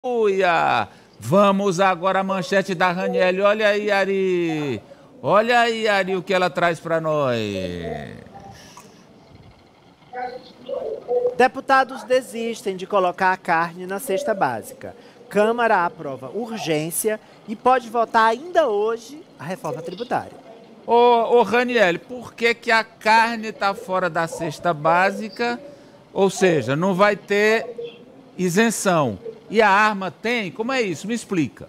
Uia! Vamos agora à manchete da Raniele. Olha aí, Ari. Olha aí, Ari, o que ela traz para nós. Deputados desistem de colocar a carne na cesta básica. Câmara aprova urgência e pode votar ainda hoje a reforma tributária. Ô Raniele, por que a carne está fora da cesta básica? Ou seja, não vai ter isenção. E a arma tem? Como é isso? Me explica.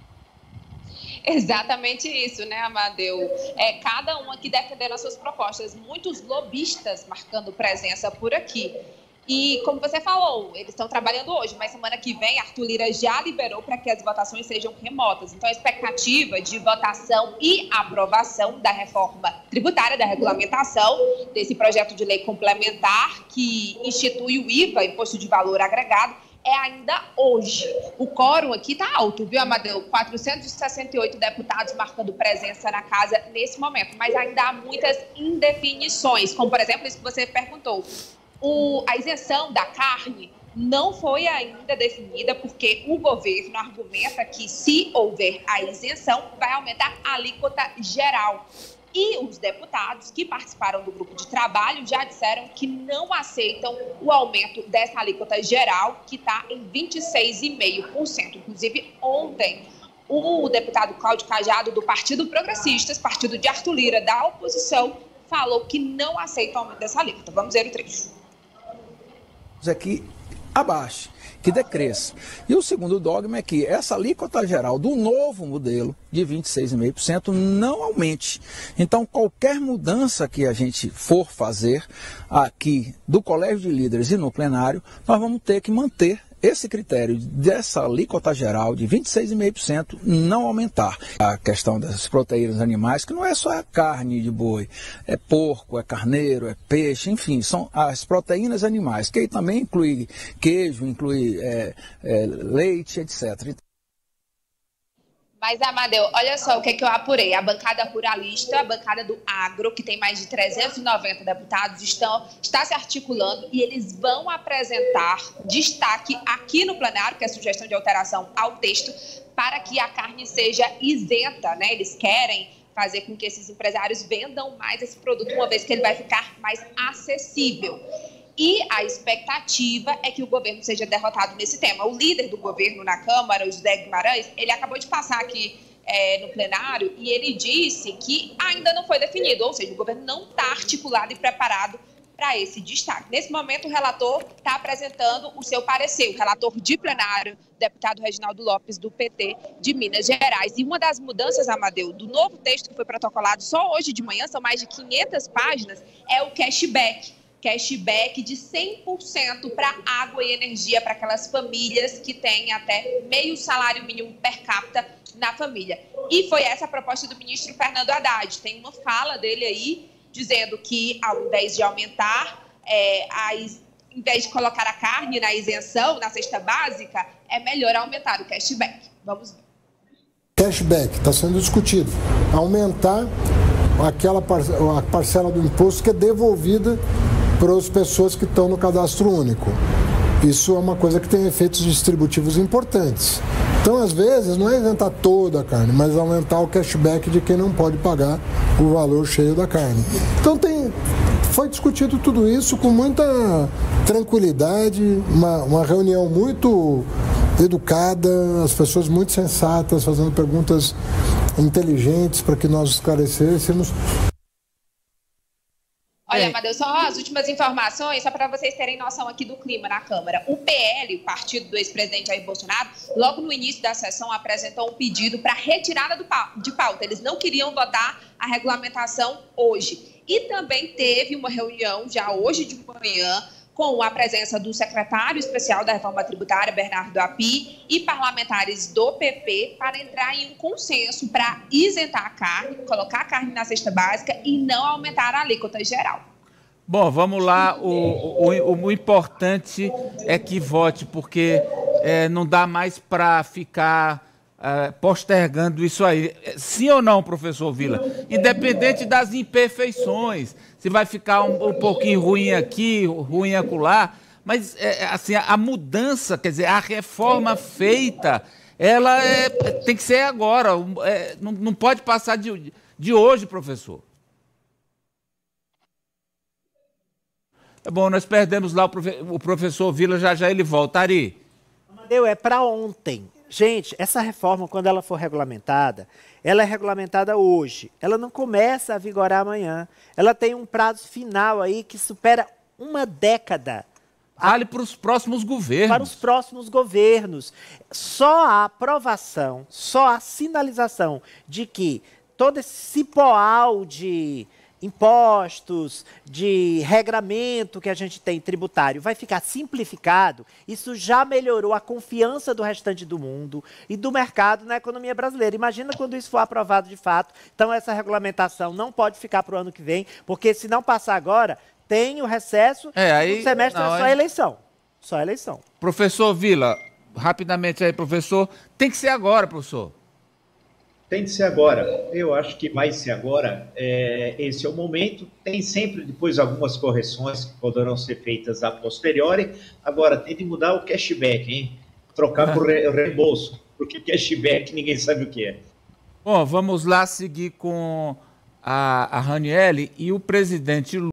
Exatamente isso, né, Amadeu? Cada um aqui defendendo as suas propostas, muitos lobistas marcando presença por aqui. E como você falou, eles estão trabalhando hoje, mas semana que vem Arthur Lira já liberou para que as votações sejam remotas. Então a expectativa de votação e aprovação da reforma tributária, da regulamentação desse projeto de lei complementar que institui o IVA, Imposto de Valor Agregado, é ainda hoje. O quórum aqui está alto, viu, Amadeu? 468 deputados marcando presença na casa nesse momento, mas ainda há muitas indefinições, como, por exemplo, isso que você perguntou. A isenção da carne não foi ainda definida porque o governo argumenta que, se houver a isenção, vai aumentar a alíquota geral. E os deputados que participaram do grupo de trabalho já disseram que não aceitam o aumento dessa alíquota geral, que está em 26,5%. Inclusive, ontem, o deputado Cláudio Cajado, do Partido Progressistas, partido de Arthur Lira, da oposição, falou que não aceita o aumento dessa alíquota. Vamos ver o trecho. Aqui abaixo, que decresça. E o segundo dogma é que essa alíquota geral do novo modelo de 26,5% não aumente. Então, qualquer mudança que a gente for fazer aqui do Colégio de Líderes e no plenário, nós vamos ter que manter esse critério dessa alíquota geral de 26,5% não aumentar. A questão das proteínas animais, que não é só a carne de boi, é porco, é carneiro, é peixe, enfim, são as proteínas animais, que aí também inclui queijo, inclui leite, etc. Mas, Amadeu, olha só o que eu apurei. A bancada ruralista, a bancada do agro, que tem mais de 390 deputados, está se articulando e eles vão apresentar destaque aqui no plenário, que é a sugestão de alteração ao texto, para que a carne seja isenta, né? Eles querem fazer com que esses empresários vendam mais esse produto, uma vez que ele vai ficar mais acessível. E a expectativa é que o governo seja derrotado nesse tema. O líder do governo na Câmara, o José Guimarães, ele acabou de passar aqui no plenário e ele disse que ainda não foi definido, ou seja, o governo não está articulado e preparado para esse destaque. Nesse momento, o relator está apresentando o seu parecer, o relator de plenário, deputado Reginaldo Lopes, do PT de Minas Gerais. E uma das mudanças, Amadeu, do novo texto que foi protocolado só hoje de manhã, são mais de 500 páginas, é o cashback de 100% para água e energia para aquelas famílias que têm até meio salário mínimo per capita na família. E foi essa a proposta do ministro Fernando Haddad. Tem uma fala dele aí dizendo que, ao invés de aumentar, em vez de colocar a carne na isenção, na cesta básica, é melhor aumentar o cashback. Vamos ver. Cashback está sendo discutido. Aumentar a parcela do imposto que é devolvida para as pessoas que estão no cadastro único. Isso é uma coisa que tem efeitos distributivos importantes. Então, às vezes, não é isentar toda a carne, mas aumentar o cashback de quem não pode pagar o valor cheio da carne. Então, foi discutido tudo isso com muita tranquilidade, uma reunião muito educada, as pessoas muito sensatas, fazendo perguntas inteligentes para que nós esclarecêssemos. Olha, Amadeu, só as últimas informações, só para vocês terem noção aqui do clima na Câmara. O PL, o partido do ex-presidente Jair Bolsonaro, logo no início da sessão apresentou um pedido para retirada de pauta. Eles não queriam votar a regulamentação hoje. E também teve uma reunião, já hoje de manhã, com a presença do secretário especial da Reforma Tributária, Bernardo Api, e parlamentares do PP, para entrar em um consenso para isentar a carne, colocar a carne na cesta básica e não aumentar a alíquota geral. Bom, vamos lá. O importante é que vote, porque não dá mais para ficar postergando isso aí. Sim ou não, professor Vila? Independente das imperfeições, se vai ficar um pouquinho ruim aqui, ruim acolá, Mas assim, a mudança, quer dizer, a reforma feita, ela tem que ser agora, não pode passar de hoje, professor. É bom, nós perdemos lá o professor Vila, já ele volta. Ari. Amadeu, é para ontem. Gente, essa reforma, quando ela for regulamentada, ela é regulamentada hoje. Ela não começa a vigorar amanhã. Ela tem um prazo final aí que supera uma década. Vale para os próximos governos. Para os próximos governos. Só a aprovação, só a sinalização de que todo esse cipoal de impostos, de regramento que a gente tem tributário vai ficar simplificado, isso já melhorou a confiança do restante do mundo e do mercado na economia brasileira. Imagina quando isso for aprovado de fato. Então essa regulamentação não pode ficar para o ano que vem, porque se não passar agora, tem o recesso, o semestre é só eleição. Só eleição. Professor Vila, rapidamente aí, professor, tem que ser agora, professor. Tem de ser agora. Eu acho que vai ser agora. Esse é o momento. Tem sempre depois algumas correções que poderão ser feitas a posteriori. Agora, tem de mudar o cashback, hein? Trocar por reembolso. Porque cashback ninguém sabe o que é. Bom, vamos lá seguir com a Raniele e o presidente Lula.